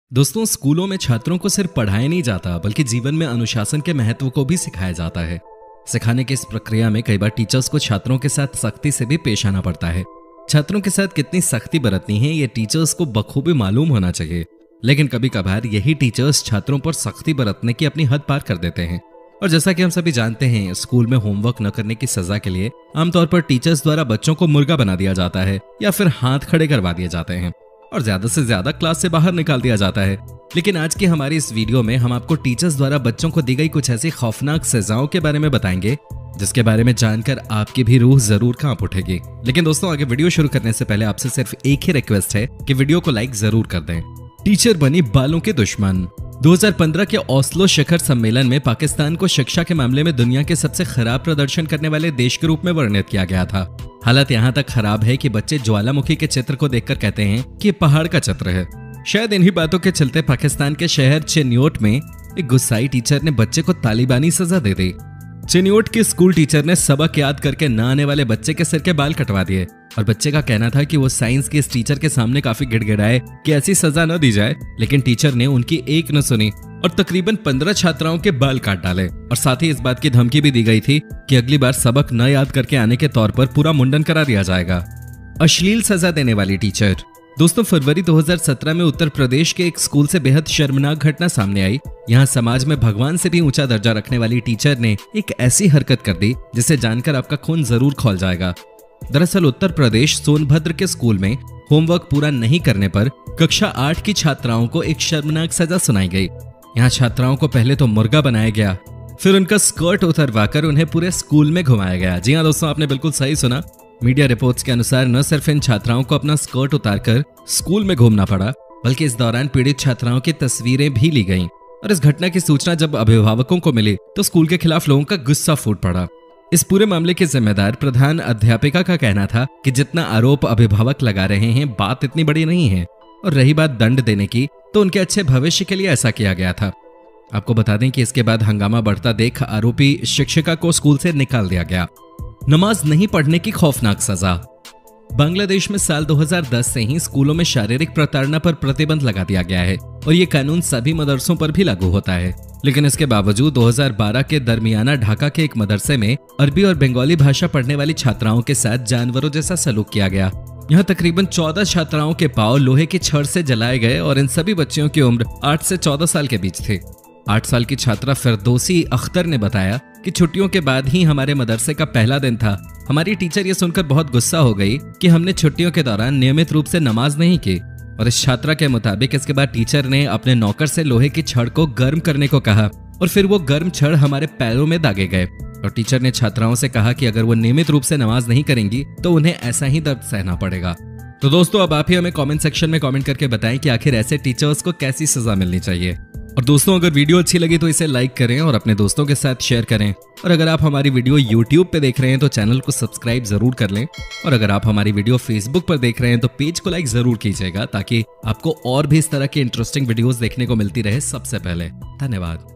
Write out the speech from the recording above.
दोस्तों, स्कूलों में छात्रों को सिर्फ पढ़ाया नहीं जाता बल्कि जीवन में अनुशासन के महत्व को भी सिखाया जाता है। सिखाने की इस प्रक्रिया में कई बार टीचर्स को छात्रों के साथ सख्ती से भी पेश आना पड़ता है। छात्रों के साथ कितनी सख्ती बरतनी है ये टीचर्स को बखूबी मालूम होना चाहिए, लेकिन कभी कभार यही टीचर्स छात्रों पर सख्ती बरतने की अपनी हद पार कर देते हैं। और जैसा कि हम सभी जानते हैं, स्कूल में होमवर्क न करने की सजा के लिए आमतौर पर टीचर्स द्वारा बच्चों को मुर्गा बना दिया जाता है या फिर हाथ खड़े करवा दिए जाते हैं और ज्यादा से ज्यादा क्लास से बाहर निकाल दिया जाता है। लेकिन आज की हमारी इस वीडियो में हम आपको टीचर्स द्वारा बच्चों को दी गई कुछ ऐसी खौफनाक सजाओं के बारे में बताएंगे जिसके बारे में जानकर आपकी भी रूह जरूर कांप उठेगी। लेकिन दोस्तों, आगे वीडियो शुरू करने से पहले आपसे सिर्फ एक ही रिक्वेस्ट है कि वीडियो को लाइक जरूर कर दें। टीचर बनी बालों के दुश्मन। 2015 के ओस्लो शिखर सम्मेलन में पाकिस्तान को शिक्षा के मामले में दुनिया के सबसे खराब प्रदर्शन करने वाले देश के रूप में वर्णित किया गया था। हालत यहाँ तक खराब है कि बच्चे ज्वालामुखी के चित्र को देखकर कहते हैं कि पहाड़ का चित्र है। शायद इन्हीं बातों के चलते पाकिस्तान के शहर चिन्योट में एक गुस्साई टीचर ने बच्चे को तालिबानी सजा दे दी। चिन्योट के स्कूल टीचर ने सबक याद करके न आने वाले बच्चे के सिर के बाल कटवा दिए और बच्चे का कहना था कि वो साइंस के इस टीचर के सामने काफी गिड़गिड़ाए कि ऐसी सजा न दी जाए, लेकिन टीचर ने उनकी एक न सुनी और तकरीबन 15 छात्राओं के बाल काट डाले। और साथ ही इस बात की धमकी भी दी गई थी कि अगली बार सबक न याद करके आने के तौर पर पूरा मुंडन करा दिया जाएगा। अश्लील सजा देने वाली टीचर। दोस्तों, फरवरी 2017 में उत्तर प्रदेश के एक स्कूल से बेहद शर्मनाक घटना सामने आई। यहाँ समाज में भगवान से भी ऊंचा दर्जा रखने वाली टीचर ने एक ऐसी हरकत कर दी जिसे जानकर आपका खून जरूर खौल जाएगा। दरअसल उत्तर प्रदेश सोनभद्र के स्कूल में होमवर्क पूरा नहीं करने पर कक्षा 8 की छात्राओं को एक शर्मनाक सजा सुनाई गई। यहाँ छात्राओं को पहले तो मुर्गा बनाया गया, फिर उनका स्कर्ट उतरवाकर उन्हें पूरे स्कूल में घुमाया गया। जी हाँ दोस्तों, आपने बिल्कुल सही सुना। मीडिया रिपोर्ट्स के अनुसार न सिर्फ इन छात्राओं को अपना स्कर्ट उतारकर स्कूल में घूमना पड़ा, बल्कि इस दौरान पीड़ित छात्राओं की तस्वीरें भी ली गईं। और इस घटना की सूचना जब अभिभावकों को मिली तो स्कूल के खिलाफ लोगों का गुस्सा फूट पड़ा। इस पूरे मामले के जिम्मेदार प्रधान अध्यापिका का कहना था कि जितना आरोप अभिभावक लगा रहे हैं, बात इतनी बड़ी नहीं है। और रही बात दंड देने की, तो उनके अच्छे भविष्य के लिए ऐसा किया गया था। आपको बता दें कि इसके बाद हंगामा बढ़ता देख आरोपी शिक्षिका को स्कूल से निकाल दिया गया। नमाज नहीं पढ़ने की खौफनाक सजा। बांग्लादेश में साल 2010 से ही स्कूलों में शारीरिक प्रताड़ना पर प्रतिबंध लगा दिया गया है और ये कानून सभी मदरसों पर भी लागू होता है। लेकिन इसके बावजूद 2012 के दरमियाना ढाका के एक मदरसे में अरबी और बंगाली भाषा पढ़ने वाली छात्राओं के साथ जानवरों जैसा सलूक किया गया। यहाँ तकरीबन 14 छात्राओं के पांव लोहे की छड़ से जलाए गए और इन सभी बच्चियों की उम्र 8 से 14 साल के बीच थी। 8 साल की छात्रा फिरदौसी अख्तर ने बताया कि छुट्टियों के बाद ही हमारे मदरसे का पहला दिन था। हमारी टीचर ये सुनकर बहुत गुस्सा हो गई कि हमने छुट्टियों के दौरान नियमित रूप से नमाज नहीं की। और इस छात्रा के मुताबिक इसके बाद टीचर ने अपने नौकर से लोहे की छड़ को गर्म करने को कहा और फिर वो गर्म छड़ हमारे पैरों में दागे गए। और टीचर ने छात्राओं से कहा कि अगर वो नियमित रूप से नमाज नहीं करेंगी तो उन्हें ऐसा ही दर्द सहना पड़ेगा। तो दोस्तों, अब आप ही हमें कमेंट सेक्शन में कमेंट करके बताएं कि आखिर ऐसे टीचर्स को कैसी सजा मिलनी चाहिए। और दोस्तों, अगर वीडियो अच्छी लगी तो इसे लाइक करें और अपने दोस्तों के साथ शेयर करें। और अगर आप हमारी वीडियो YouTube पे देख रहे हैं तो चैनल को सब्सक्राइब जरूर कर लें। और अगर आप हमारी वीडियो Facebook पर देख रहे हैं तो पेज को लाइक जरूर कीजिएगा ताकि आपको और भी इस तरह की इंटरेस्टिंग वीडियोस देखने को मिलती रहे सबसे पहले। धन्यवाद।